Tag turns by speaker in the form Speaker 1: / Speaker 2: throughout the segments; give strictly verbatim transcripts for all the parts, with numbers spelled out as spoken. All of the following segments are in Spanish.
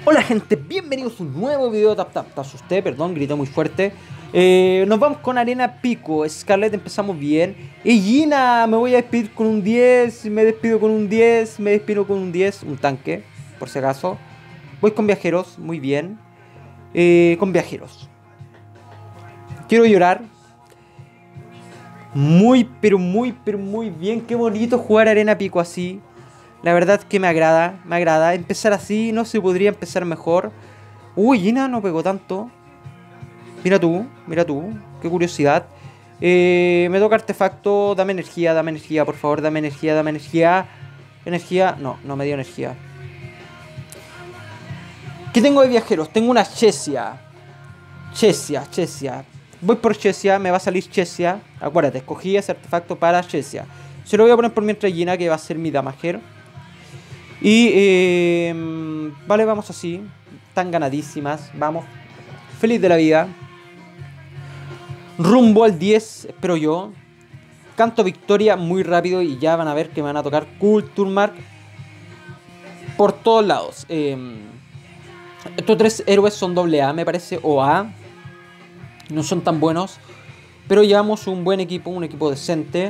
Speaker 1: Hola gente, bienvenidos a un nuevo video de Tap Tap. ¿Te asusté? Perdón, grité muy fuerte. eh, Nos vamos con Arena Pico. Scarlet empezamos bien. Y Gina, me voy a despedir con un diez. Me despido con un diez. Me despido con un diez. Un tanque, por si acaso. Voy con viajeros, muy bien. eh, Con viajeros. Quiero llorar. Muy, pero muy, pero muy bien. Qué bonito jugar Arena Pico así. La verdad que me agrada, me agrada. Empezar así, no se podría empezar mejor. Uy, Gina no pegó tanto. Mira tú, mira tú, qué curiosidad. Eh, me toca artefacto, dame energía, dame energía, por favor, dame energía, dame energía. Energía, no, no me dio energía. ¿Qué tengo de viajeros? Tengo una Chesia. Chesia, Chesia. Voy por Chesia, me va a salir Chesia. Acuérdate, escogí ese artefacto para Chesia. Se lo voy a poner por mientras Gina, que va a ser mi damager. Y, eh, vale, vamos así. Están ganadísimas. Vamos. Feliz de la vida. Rumbo al diez, espero yo. Canto victoria muy rápido y ya van a ver que me van a tocar Culture Mark por todos lados. Eh, estos tres héroes son doble A, me parece, o A. No son tan buenos. Pero llevamos un buen equipo, un equipo decente.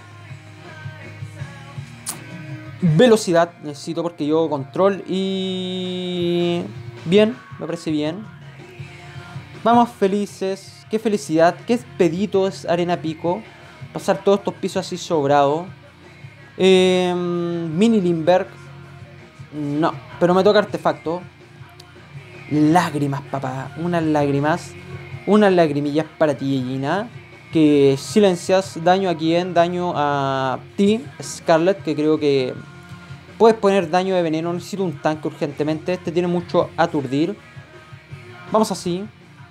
Speaker 1: Velocidad necesito porque yo control y... Bien, me parece bien. Vamos felices. Qué felicidad, qué expedito es Arena Pico. Pasar todos estos pisos así sobrado. eh, Mini Limberg. No, pero me toca artefacto. Lágrimas, papá. Unas lágrimas. Unas lagrimillas para ti, Gina. Que silencias daño a quien, daño a ti, Scarlet, que creo que puedes poner daño de veneno. Necesito un tanque urgentemente. Este tiene mucho aturdir. Vamos así.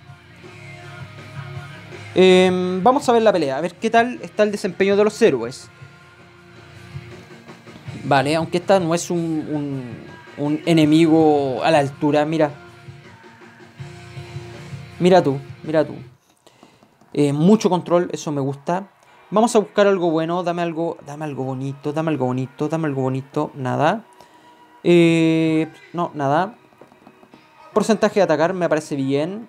Speaker 1: Eh, vamos a ver la pelea. A ver qué tal está el desempeño de los héroes. Vale, aunque esta no es un, un, un enemigo a la altura. Mira. Mira tú, mira tú. Eh, mucho control, eso me gusta. Vamos a buscar algo bueno. Dame algo, dame algo bonito, dame algo bonito, dame algo bonito. Nada. Eh, no, nada. Porcentaje de atacar me parece bien.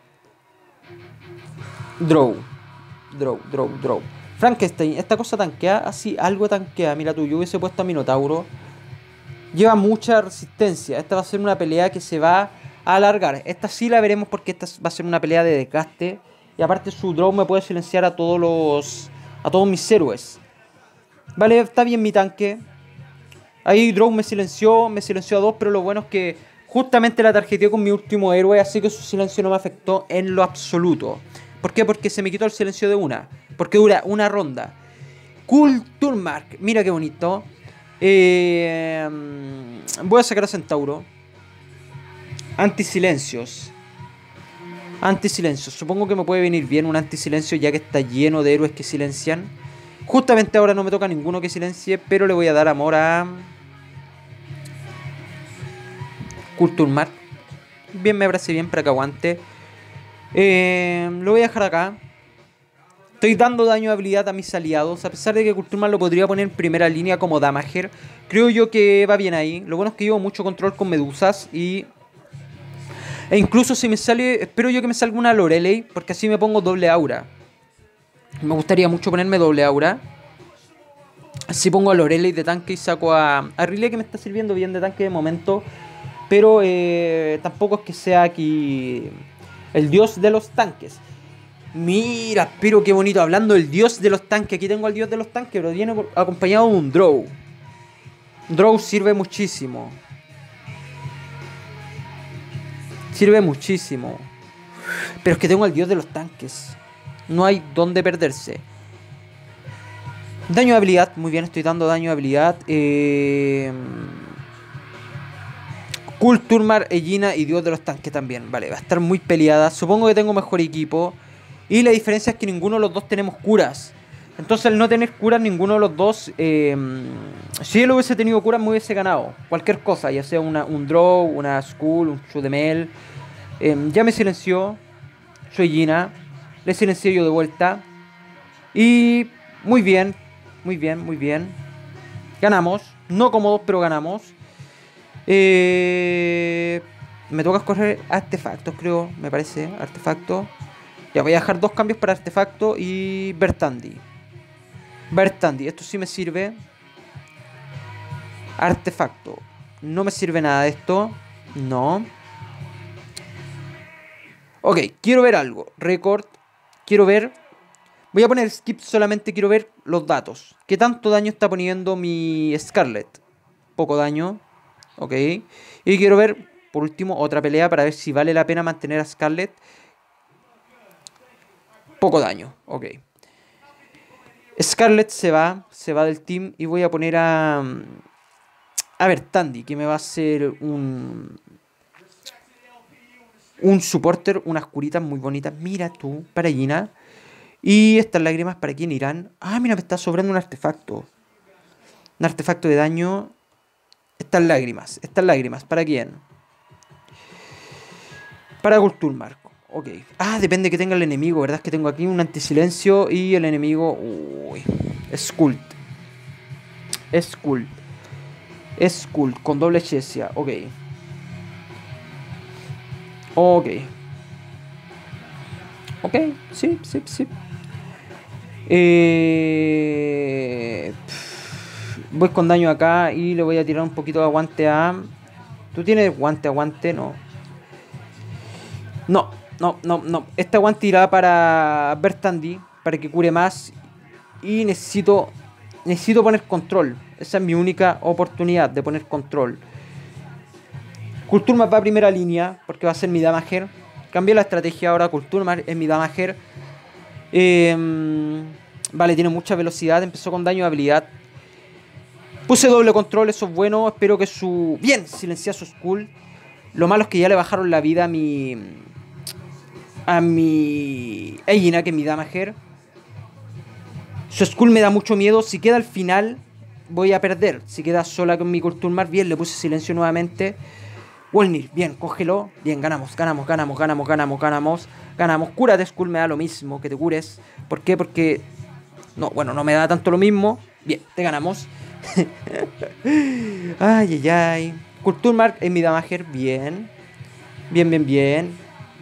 Speaker 1: Draw. Draw, draw, draw. Frankenstein, esta cosa tanquea, así, algo tanquea. Mira tú, yo hubiese puesto a Minotauro. Lleva mucha resistencia. Esta va a ser una pelea que se va a alargar. Esta sí la veremos porque esta va a ser una pelea de desgaste. Y aparte su draw me puede silenciar a todos los... a todos mis héroes. Vale, está bien mi tanque. Ahí draw me silenció, me silenció a dos, pero lo bueno es que justamente la tarjeteé con mi último héroe, así que su silencio no me afectó en lo absoluto. ¿Por qué? Porque se me quitó el silencio de una. Porque dura una ronda. Culture Mark, mira qué bonito. Eh, voy a sacar a Centauro. Antisilencios. Antisilencios. Supongo que me puede venir bien un antisilencio ya que está lleno de héroes que silencian. Justamente ahora no me toca ninguno que silencie, pero le voy a dar amor a Culture Mark. Bien, me parece bien para que aguante. Eh, lo voy a dejar acá. Estoy dando daño de habilidad a mis aliados. A pesar de que Culture Mark lo podría poner en primera línea como damager, creo yo que va bien ahí. Lo bueno es que llevo mucho control con medusas y... E incluso si me sale... Espero yo que me salga una Lorelei, porque así me pongo doble aura. Me gustaría mucho ponerme doble aura. Así pongo a Lorelei de tanque y saco a... A Riley, que me está sirviendo bien de tanque de momento. Pero eh, tampoco es que sea aquí el dios de los tanques. Mira, pero qué bonito. Hablando del dios de los tanques. Aquí tengo al dios de los tanques, pero viene acompañado de un Drow. Drow sirve muchísimo. Sirve muchísimo. Pero es que tengo al dios de los tanques. No hay donde perderse. Daño de habilidad. Muy bien, estoy dando daño de habilidad. Eh... Culture Mark, Egina y dios de los tanques también. Vale, va a estar muy peleada. Supongo que tengo mejor equipo. Y la diferencia es que ninguno de los dos tenemos curas. Entonces al no tener curas ninguno de los dos... Eh... Si él hubiese tenido curas me hubiese ganado. Cualquier cosa, ya sea una, un Draw, una Skull, un Shudemel. Eh, ya me silenció. Soy Gina. Le silencié yo de vuelta. Y muy bien. Muy bien, muy bien. Ganamos. No cómodos, pero ganamos. Eh, me toca escoger artefactos, creo, me parece, artefacto. Ya, voy a dejar dos cambios para artefacto y Bertandi. Bertandi, esto sí me sirve. Artefacto, no me sirve nada de esto. No. Ok, quiero ver algo. Record, quiero ver. Voy a poner skip, solamente quiero ver los datos. ¿Qué tanto daño está poniendo mi Scarlet? Poco daño. Ok. Y quiero ver, por último, otra pelea para ver si vale la pena mantener a Scarlet. Poco daño. Ok. Scarlet se va. Se va del team. Y voy a poner a... A ver, Tandy, que me va a hacer un... Un supporter, unas curitas muy bonitas. Mira tú, para Gina. Y estas lágrimas, ¿para quién irán? Ah, mira, me está sobrando un artefacto. Un artefacto de daño. Estas lágrimas, estas lágrimas, ¿para quién? Para Kulturmark. Ok. Ah, depende que tenga el enemigo, ¿verdad? Es que tengo aquí un antisilencio y el enemigo... Uy. Skult. Skult. Skult, con doble chesia. Ok. Ok. Ok, sí, sí, sí. Eh... Voy con daño acá y le voy a tirar un poquito de aguante a... ¿Tú tienes guante, aguante? No. No, no, no, no. Este aguante irá para Bertandi, para que cure más. Y necesito... Necesito poner control. Esa es mi única oportunidad de poner control. Kulturmark va a primera línea, porque va a ser mi damager. Cambié la estrategia ahora, Kulturmark es mi damager. Eh, vale, tiene mucha velocidad, empezó con daño de habilidad. Puse doble control, eso es bueno. Espero que su... Bien, silencia su Skull. Lo malo es que ya le bajaron la vida a mi... A mi... Egina, que es mi damager. Su Skull me da mucho miedo. Si queda al final, voy a perder. Si queda sola con mi Kulturmark, bien, le puse silencio nuevamente. Wolnir, bien, cógelo. Bien, ganamos, ganamos, ganamos, ganamos, ganamos, ganamos. Ganamos, cúrate, Skull, me da lo mismo que te cures. ¿Por qué? Porque... No, bueno, no me da tanto lo mismo. Bien, te ganamos. Ay, ay, ay. Kulturmark es mi damager, bien. Bien, bien, bien.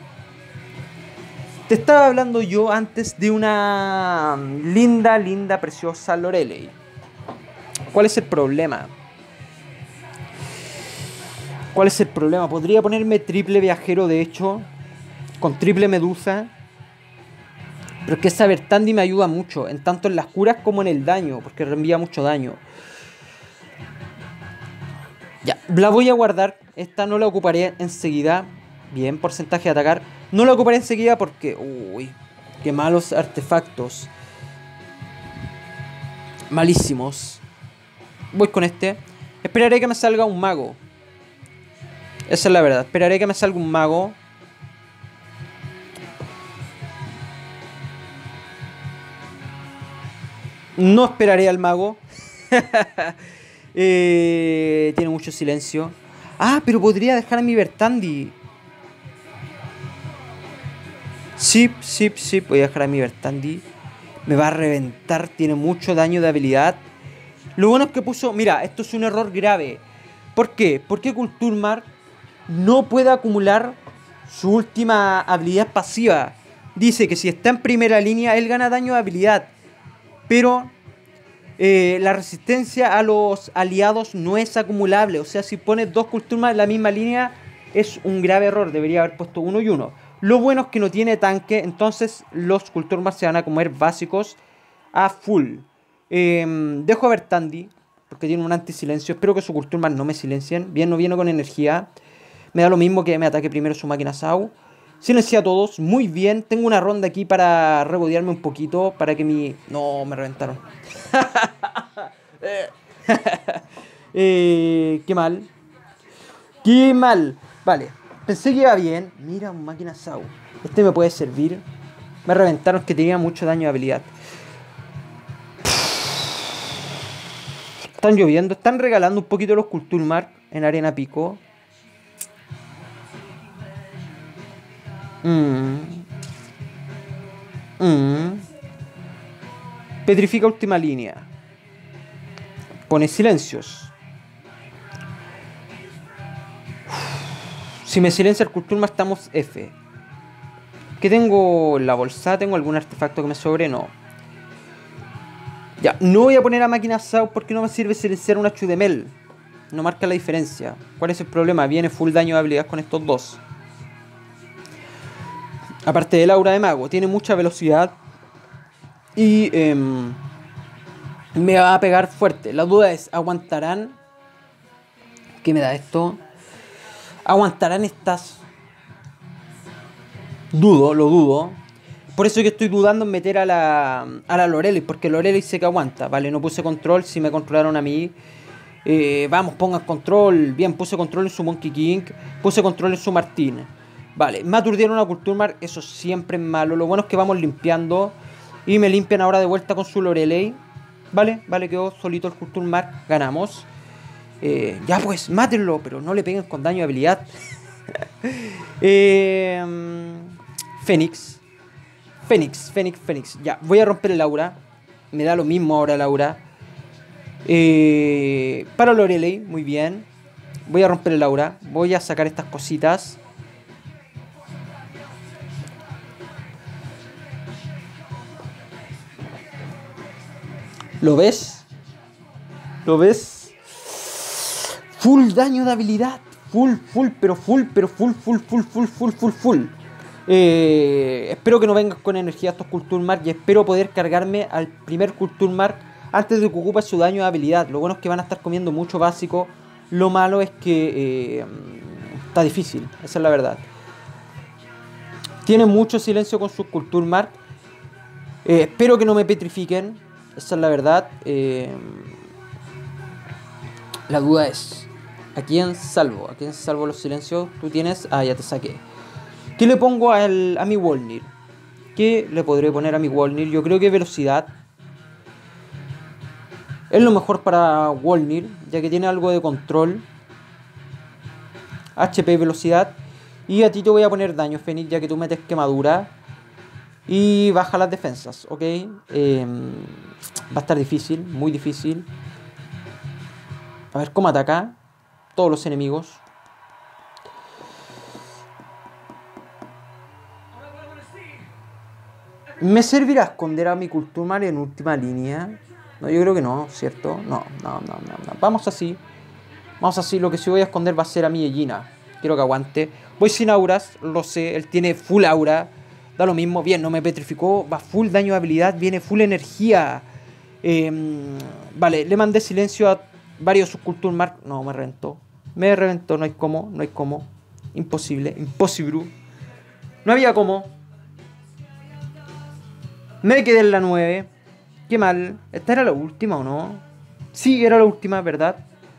Speaker 1: Te estaba hablando yo antes de una linda, linda, preciosa Lorelei. ¿Cuál es el problema? ¿Cuál es el problema? Podría ponerme triple viajero, de hecho, con triple medusa. Pero es que esa Bertandi me ayuda mucho, en tanto en las curas como en el daño, porque reenvía mucho daño. Ya, la voy a guardar. Esta no la ocuparé enseguida. Bien, porcentaje de atacar. No la ocuparé enseguida porque... Uy, qué malos artefactos. Malísimos. Voy con este. Esperaré que me salga un mago. Esa es la verdad. Esperaré que me salga un mago. No esperaré al mago. eh, tiene mucho silencio. Ah, pero podría dejar a mi Bertandi. Sí, sí, sí. Voy a dejar a mi Bertandi. Me va a reventar. Tiene mucho daño de habilidad. Lo bueno es que puso... Mira, esto es un error grave. ¿Por qué? Porque Kulturmark no puede acumular su última habilidad pasiva. Dice que si está en primera línea, él gana daño de habilidad. Pero eh, la resistencia a los aliados no es acumulable. O sea, si pones dos Kulturmark en la misma línea, es un grave error. Debería haber puesto uno y uno. Lo bueno es que no tiene tanque. Entonces los Kulturmark se van a comer básicos a full. Eh, dejo a Bertandi, porque tiene un antisilencio. Espero que su Kulturmark no me silencien. Bien, no viene con energía. Me da lo mismo que me ataque primero su máquina S A U. Silencié a todos. Muy bien. Tengo una ronda aquí para rebodearme un poquito. Para que mi... No, me reventaron. eh, qué mal. Qué mal. Vale. Pensé que iba bien. Mira, un máquina S A U. Este me puede servir. Me reventaron, que tenía mucho daño de habilidad. Están lloviendo. Están regalando un poquito los Kulturmark en Arena Pico. Mm. Mm. Petrifica última línea. Pone silencios. Si me silencia el Kulturma estamos F. ¿Qué tengo en la bolsa? ¿Tengo algún artefacto que me sobre? No. Ya, no voy a poner a máquina Sao porque no me sirve silenciar una Chudemel. No marca la diferencia. ¿Cuál es el problema? Viene full daño de habilidad con estos dos. Aparte del aura de mago, tiene mucha velocidad. Y eh, me va a pegar fuerte. La duda es, ¿aguantarán? ¿Qué me da esto? ¿Aguantarán estas? Dudo, lo dudo. Por eso que estoy dudando en meter a la, a la Lorelei, porque Lorelei sé que aguanta. Vale, no puse control, si me controlaron a mí. Eh, vamos, pongan control. Bien, puse control en su Monkey King. Puse control en su Martín. Vale, me aturdieron a Kulturmark. Eso siempre es malo. Lo bueno es que vamos limpiando. Y me limpian ahora de vuelta con su Lorelei. Vale, vale, quedó solito el Kulturmark. Ganamos. Eh, ya pues, mátenlo, pero no le peguen con daño de habilidad. eh, Fénix. Fénix, Fénix, Fénix. Ya, voy a romper el aura. Me da lo mismo ahora el aura. Eh, para Lorelei, muy bien. Voy a romper el aura. Voy a sacar estas cositas. ¿Lo ves? ¿Lo ves? Full daño de habilidad. Full, full, pero full, pero full, full, full, full, full, full, full. Eh, espero que no vengas con energía estos Kulturmark y espero poder cargarme al primer Kulturmark antes de que ocupe su daño de habilidad. Lo bueno es que van a estar comiendo mucho básico. Lo malo es que eh, está difícil, esa es la verdad. Tiene mucho silencio con sus Kulturmark. Eh, espero que no me petrifiquen, esa es la verdad. Eh, la duda es, ¿a quién salvo? ¿A quién salvo los silencios? Tú tienes... Ah, ya te saqué. ¿Qué le pongo al, a mi Wolnir? ¿Qué le podré poner a mi Wolnir? Yo creo que velocidad es lo mejor para Wolnir, ya que tiene algo de control. H P y velocidad. Y a ti te voy a poner daño, Fénix, ya que tú metes quemadura. Y baja las defensas, ¿ok? Eh, va a estar difícil, muy difícil. A ver cómo ataca todos los enemigos. ¿Me servirá esconder a mi Kulturmark en última línea? No, yo creo que no, ¿cierto? No, no, no, no, no. Vamos así. Vamos así. Lo que sí voy a esconder va a ser a mi Egina. Quiero que aguante. Voy sin auras, lo sé. Él tiene full aura. Da lo mismo. Bien, no me petrificó. Va full daño de habilidad. Viene full energía. Eh, vale, le mandé silencio a varios sus Kulturmark. No, me reventó. Me reventó. No hay cómo. No hay cómo. Imposible. Imposible. No había cómo. Me quedé en la nueve. Qué mal. ¿Esta era la última o no? Sí, era la última, ¿verdad?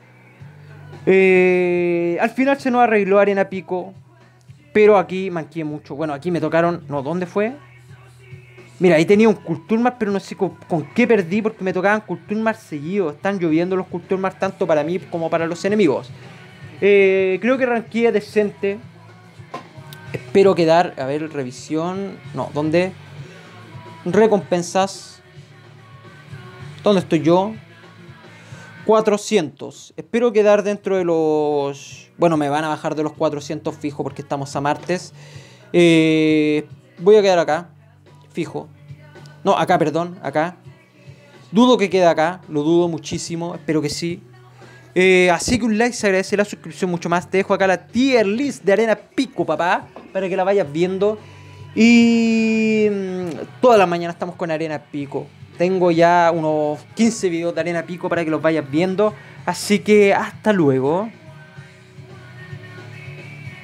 Speaker 1: Eh, al final se nos arregló Arena Pico. Pero aquí manqué mucho. Bueno, aquí me tocaron... No, ¿dónde fue? Mira, ahí tenía un Kulturmark, pero no sé con, con qué perdí porque me tocaban Kulturmark seguidos. Están lloviendo los Kulturmark tanto para mí como para los enemigos. Eh, creo que ranqué decente. Espero quedar... A ver, revisión... No, ¿dónde...? Recompensas. ¿Dónde estoy yo? cuatrocientos. Espero quedar dentro de los... Bueno, me van a bajar de los cuatrocientos fijo porque estamos a martes. Eh, voy a quedar acá. Fijo. No, acá, perdón. Acá. Dudo que quede acá. Lo dudo muchísimo. Espero que sí. Eh, así que un like, se agradece la suscripción mucho más. Te dejo acá la tier list de Arena Pico, papá. Para que la vayas viendo. Y todas las mañanas estamos con Arena Pico. Tengo ya unos quince videos de Arena Pico para que los vayas viendo. Así que hasta luego.